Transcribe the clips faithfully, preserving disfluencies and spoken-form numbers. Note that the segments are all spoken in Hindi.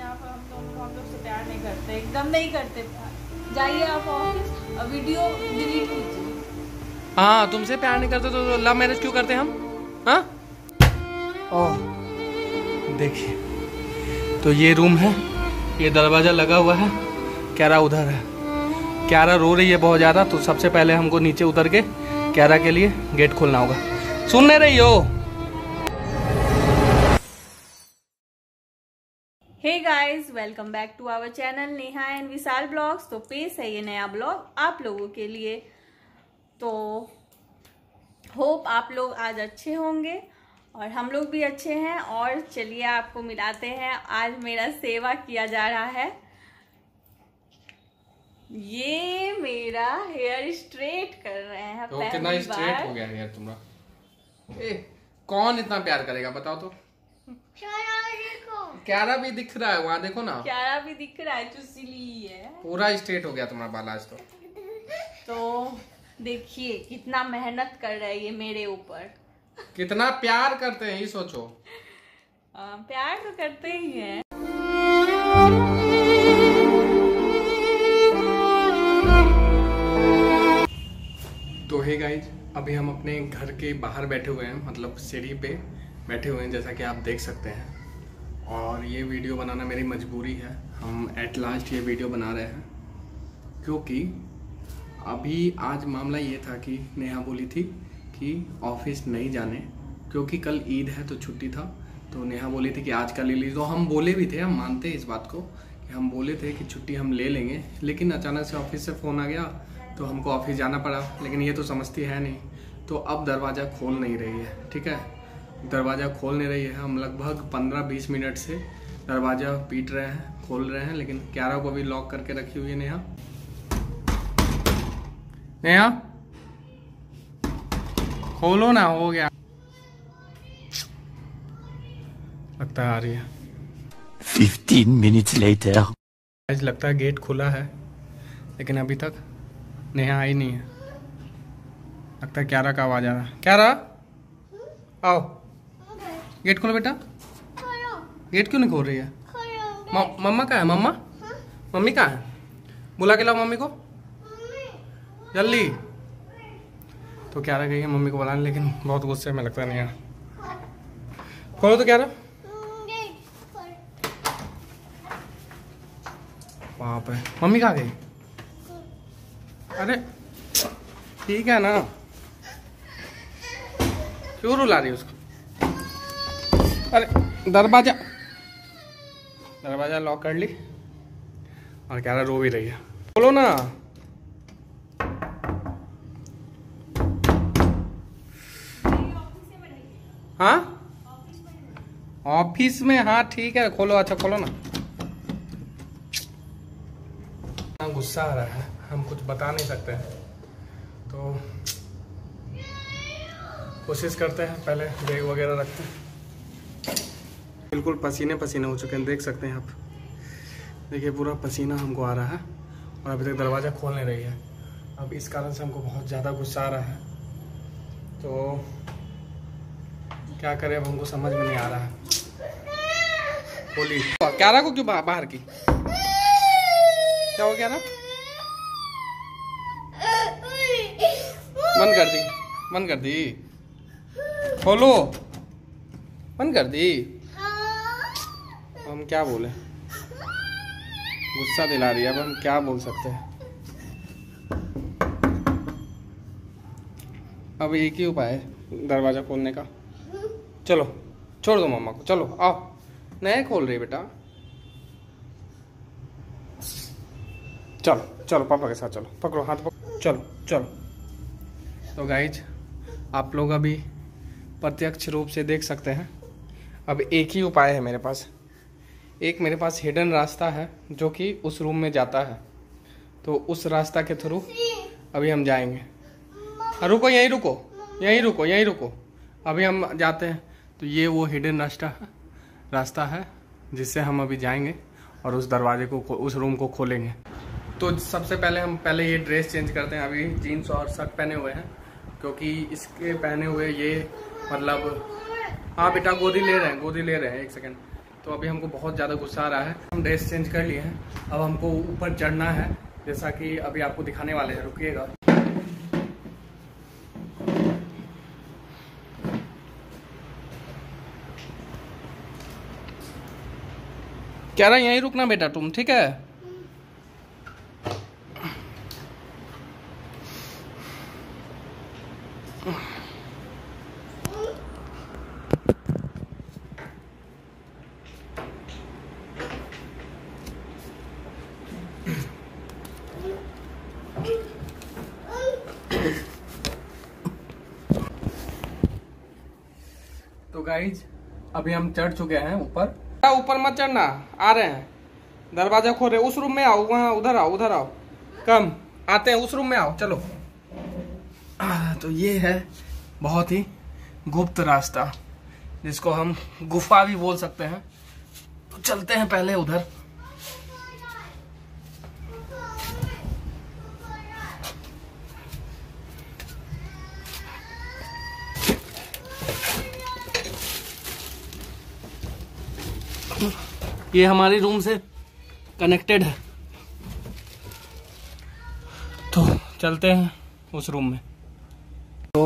आप हम लोग हम लोग से प्यार नहीं करते, एकदम नहीं करते प्यार। जाइए आप ऑफिस और वीडियो डिलीट कीजिए। हाँ, तुमसे प्यार नहीं करते तो लव मैरिज क्यों करते हम? हाँ, ओह देखिए, तो ये रूम है, ये दरवाज़ा लगा हुआ है, क्यारा उधर है। क्यारा रो रही है बहुत ज़्यादा, तो सबसे पहले हमको नीचे उतर के क्यारा के लिए गेट खोलना होगा। सुन नहीं रही हो? Hey guys, welcome back to our channel Neha and Vishal vlogs. तो पेश है ये नया ब्लॉग आप लोगों के लिए। तो होप आप लोग आज अच्छे होंगे और हम लोग भी अच्छे हैं। और चलिए आपको मिलाते हैं, आज मेरा सेवा किया जा रहा है। ये मेरा हेयर स्ट्रेट कर रहे हैं। तो कितना स्ट्रेट हो गया हेयर तुम्हारा? ए, कौन इतना प्यार करेगा बताओ तो? क्यारा भी दिख रहा है वहाँ, देखो ना। क्यारा भी दिख रहा है, चुसीली है। पूरा स्ट्रेट हो गया तुम्हारा बाल आज तो। तो देखिए कितना मेहनत कर रहा है ये मेरे ऊपर। कितना प्यार करते हैं ये सोचो। आ, प्यार तो करते ही हैं। तो हे गाइज, अभी हम अपने घर के बाहर बैठे हुए हैं, मतलब सीढ़ी पे बैठे हुए हैं, जैसा कि आप देख सकते हैं। और ये वीडियो बनाना मेरी मजबूरी है। हम एट लास्ट ये वीडियो बना रहे हैं क्योंकि अभी आज मामला ये था कि नेहा बोली थी कि ऑफिस नहीं जाने, क्योंकि कल ईद है तो छुट्टी था। तो नेहा बोली थी कि आज का ले लीजिए। तो हम बोले भी थे, हम मानते हैं इस बात को कि हम बोले थे कि छुट्टी हम ले लेंगे, लेकिन अचानक से ऑफिस से फ़ोन आ गया तो हमको ऑफिस जाना पड़ा। लेकिन ये तो समझती है नहीं, तो अब दरवाज़ा खोल नहीं रही है। ठीक है, दरवाज़ा खोल नहीं रही है। हम लगभग पंद्रह बीस मिनट से दरवाज़ा पीट रहे हैं, खोल रहे हैं, लेकिन क्यारा को भी लॉक करके रखी हुई है नेहा। नेहा खोलो ना, हो गया। लगता है आ रही है। Fifteen minutes later. आज लगता है गेट खुला है, लेकिन अभी तक नेहा आई नहीं है। लगता है क्यारा का आवाज आ रहा है। क्यारा आओ, गेट खोलो बेटा। गेट क्यों नहीं खोल रही है? मम्मा कहाँ है? मम्मा मम्मी कहाँ है? बुला के लाओ मम्मी को जल्दी। तो क्यारा गई है मम्मी को बुलाने, लेकिन बहुत गुस्से में लगता नहीं है। खोलो तो क्यारा। वहाँ पे मम्मी कहाँ गई? अरे ठीक है ना, क्यों रुला रही है उसको? अरे दरवाजा दरवाजा लॉक कर ली और क्यारा रो भी रही है। बोलो ना। हाँ ऑफिस में, हाँ ठीक है खोलो। अच्छा खोलो ना। गुस्सा आ रहा है, हम कुछ बता नहीं सकते हैं, तो कोशिश करते हैं। पहले बैग वगैरह रखते हैं। बिल्कुल पसीने पसीने हो चुके हैं, देख सकते हैं आप। देखिए पूरा पसीना हमको आ रहा है और अभी तक दरवाज़ा खोल नहीं रही है। अब इस कारण से हमको बहुत ज़्यादा गुस्सा आ रहा है, तो क्या करें अब हमको समझ में नहीं आ रहा है। बोली क्यारा को क्यों बाहर की? क्या हो गया ना? बंद कर दी, बंद कर दी। खोलो, बंद कर दी। हम क्या बोले, गुस्सा दिला रही है। अब हम क्या बोल सकते हैं? अब एक ही उपाय है दरवाजा खोलने का। चलो छोड़ दो मम्मा को, चलो आओ। नहीं खोल रही बेटा, चलो चलो पापा के साथ चलो, पकड़ो हाथ पकड़ो, चलो चलो। तो गाइज आप लोग अभी प्रत्यक्ष रूप से देख सकते हैं। अब एक ही उपाय है मेरे पास। एक मेरे पास हिडन रास्ता है जो कि उस रूम में जाता है, तो उस रास्ता के थ्रू अभी हम जाएंगे। हाँ रुको, यहीं रुको, यहीं रुको, यहीं रुको। अभी हम जाते हैं। तो ये वो हिडन रास्ता है रास्ता है जिससे हम अभी जाएंगे और उस दरवाजे को, उस रूम को खोलेंगे। तो सबसे पहले हम पहले ये ड्रेस चेंज करते हैं। अभी जीन्स और शर्ट पहने हुए हैं, क्योंकि इसके पहने हुए ये मतलब, हाँ बेटा गोदी ले रहे हैं, गोदी ले रहे हैं, एक सेकेंड। तो अभी हमको बहुत ज़्यादा गुस्सा आ रहा है। हम ड्रेस चेंज कर लिए हैं, अब हमको ऊपर चढ़ना है, जैसा कि अभी आपको दिखाने वाले हैं। रुकिएगा। क्या रहा यहीं रुकना बेटा तुम, ठीक है? तो गाइज अभी हम चढ़ चुके हैं ऊपर। ऊपर मत चढ़ना, आ रहे हैं, दरवाजा खोल रहे। उस रूम में आओ, वहाँ उधर आओ, उधर आओ, कम आते हैं, उस रूम में आओ, चलो। आ, तो ये है बहुत ही गुप्त रास्ता, जिसको हम गुफा भी बोल सकते हैं। तो चलते हैं पहले उधर। ये हमारी रूम से कनेक्टेड है, तो चलते हैं उस रूम में। तो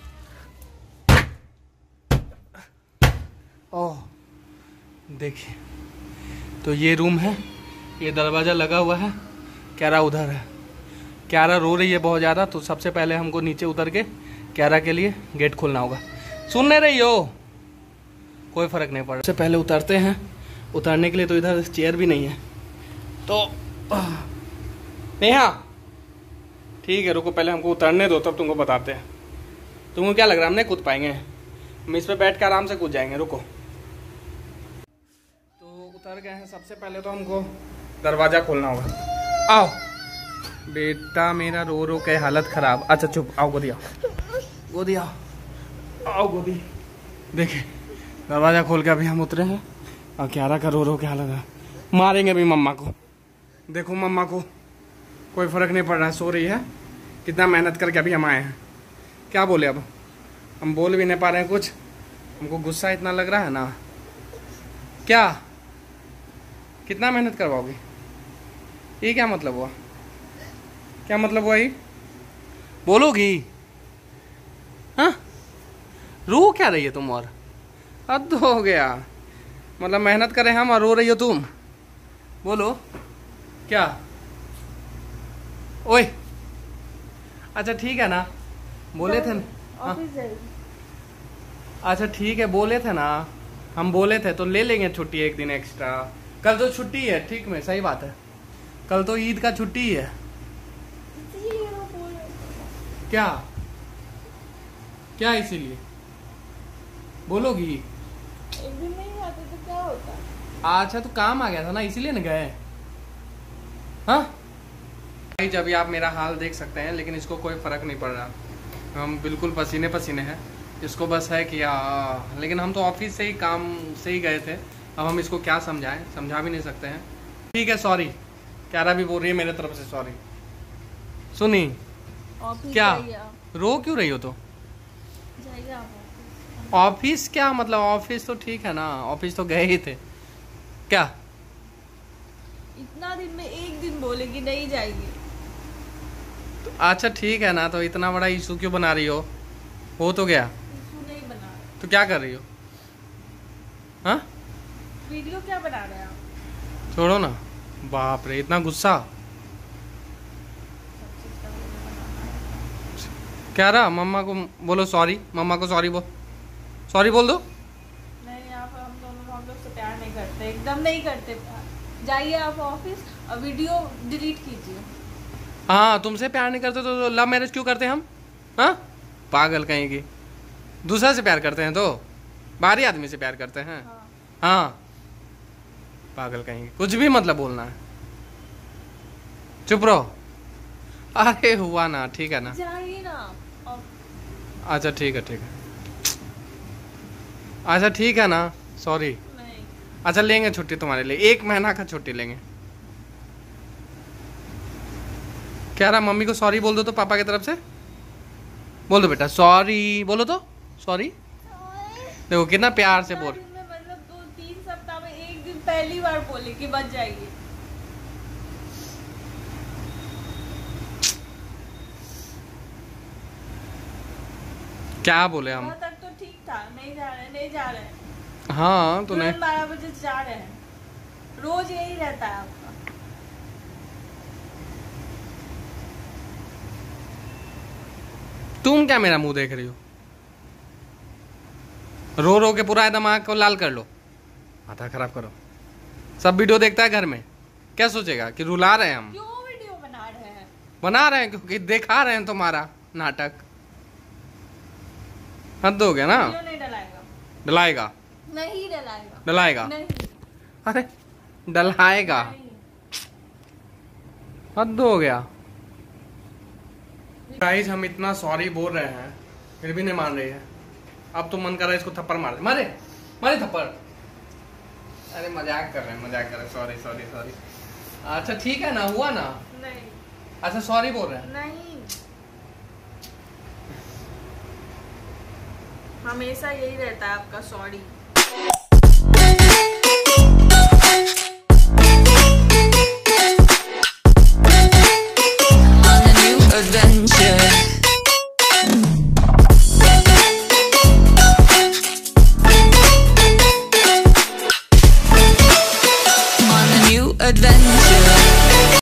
ओह देखिए, तो ये रूम है, ये दरवाज़ा लगा हुआ है। क्यारा उधर है, क्यारा रो रही है बहुत ज़्यादा। तो सबसे पहले हमको नीचे उतर के क्यारा के लिए गेट खोलना होगा। सुन नहीं रही हो? कोई फ़र्क नहीं पड़ रहा। सबसे पहले उतरते हैं। उतरने के लिए तो इधर चेयर भी नहीं है, तो नेहा ठीक है रुको, पहले हमको उतरने दो, तब तुमको बताते हैं। तुमको क्या लग रहा है हम नहीं कूद पाएंगे? हम इस पे बैठ के आराम से कूद जाएंगे, रुको। तो उतर गए हैं। सबसे पहले तो हमको दरवाज़ा खोलना होगा। आओ बेटा, मेरा रो रो के हालत ख़राब। अच्छा चुप, आओ गोदी, आओ गोदी, आओ आओ गोदी। देखिए दरवाज़ा खोल के अभी हम उतरे हैं, और क्यारा का रो रो के हालत है। मारेंगे अभी मम्मा को। देखो मम्मा को कोई फ़र्क नहीं पड़ रहा है, सो रही है। कितना मेहनत करके अभी हम आए हैं। क्या बोले अब, हम बोल भी नहीं पा रहे हैं कुछ। हमको गुस्सा इतना लग रहा है ना। क्या कितना मेहनत करवाओगी? ये क्या मतलब हुआ? क्या मतलब हुआ? ये बोलोगी? हाँ रो क्या रही है तुम? और हद हो गया, मतलब मेहनत करें हम और रो रही हो तुम। बोलो क्या? ओए अच्छा ठीक है ना, बोले थे ना। अच्छा ठीक है, बोले थे ना, हम बोले थे तो ले लेंगे छुट्टी एक दिन एक्स्ट्रा। कल तो छुट्टी है, ठीक में सही बात है, कल तो ईद का छुट्टी है। क्या क्या इसीलिए बोलोगी? एक दिन नहीं आते तो क्या होता? अच्छा तो काम आ गया था ना, इसीलिए न गए। हाँ जब आप मेरा हाल देख सकते हैं, लेकिन इसको कोई फर्क नहीं पड़ रहा। हम बिल्कुल पसीने पसीने हैं। इसको बस है कि आ, लेकिन हम तो ऑफिस से ही काम से ही गए थे। अब हम इसको क्या समझाएं, समझा भी नहीं सकते हैं। ठीक है सॉरी, क्यारा भी बोल रही है मेरे तरफ से सॉरी। सुनी क्या रो क्यों रही हो? तो ऑफिस क्या मतलब, ऑफिस तो ठीक है ना, ऑफिस तो गए ही थे। क्या इतना दिन में एक दिन बोलेगी नहीं जाएगी? तो अच्छा ठीक है ना, तो इतना बड़ा इशू क्यों बना रही हो? हो तो गया, इशू नहीं बना। तो क्या कर रही हो? हाँ वीडियो क्या बना रहे हैं आप? छोड़ो ना, बाप रे इतना गुस्सा। क्या रहा? मम्मा को बोलो सॉरी, मम्मा को सॉरी बोल, सॉरी बोल दो। नहीं आप हम दोनों हम लोग से प्यार नहीं करते, एकदम नहीं करते। जाइए आप ऑफिस और वीडियो डिलीट कीजिए। हाँ तुमसे प्यार नहीं करते तो लव मैरिज क्यों करते हम? हाँ पागल कहीं की, दूसरा से प्यार करते हैं तो बाहरी आदमी से प्यार करते हैं। हाँ, हाँ पागल कहीं की, कुछ भी मतलब बोलना है। चुप रहो। अरे हुआ ना, ठीक है ना, जाइए ना। अच्छा ठीक है ठीक है, अच्छा ठीक है ना, सॉरी। नहीं अच्छा लेंगे छुट्टी तुम्हारे लिए, एक महीना का छुट्टी लेंगे। क्या रहा? मम्मी को सॉरी बोल दो तो, पापा की तरफ से बोल दो बेटा, सॉरी बोलो तो, सॉरी। देखो कितना प्यार से बोल। मतलब दो तीन सप्ताह में एक पहली बार बोले कि बच जाएगी। क्या बोले हम? तक तो ठीक था, नहीं जा रहे नहीं जा रहे। हाँ तो नहीं, बारह बजे जा रहे हैं, रोज यही रहता है आपका। तुम क्या मेरा मुंह देख रही हो? रो रो के पूरा दिमाग को लाल कर लो, माथा खराब करो। सब वीडियो देखता है घर में, क्या सोचेगा कि रुला रहे हैं हम? क्यों वीडियो बना रहे हैं? बना रहे हैं क्योंकि दिखा रहे हैं तुम्हारा नाटक। हद हो गया ना। वीडियो नहीं डलाएगा। डलाएगा? नहीं डलाएगा। डलाएगा? नहीं। अरे डलाएगा। नहीं। हद हो गया। गाइस हम इतना सॉरी बोल रहे हैं फिर भी नहीं मान रही है। अब तो मन कर रहा है इसको थप्पड़ मार दे। मारे मारे थप्पड़। अरे मजाक कर रहे हैं, मजाक कर रहे हैं। Sorry sorry sorry. अच्छा ठीक है ना, हुआ ना? नहीं। अच्छा सॉरी बोल रहे हैं। नहीं, हमेशा यही रहता है आपका सॉरी।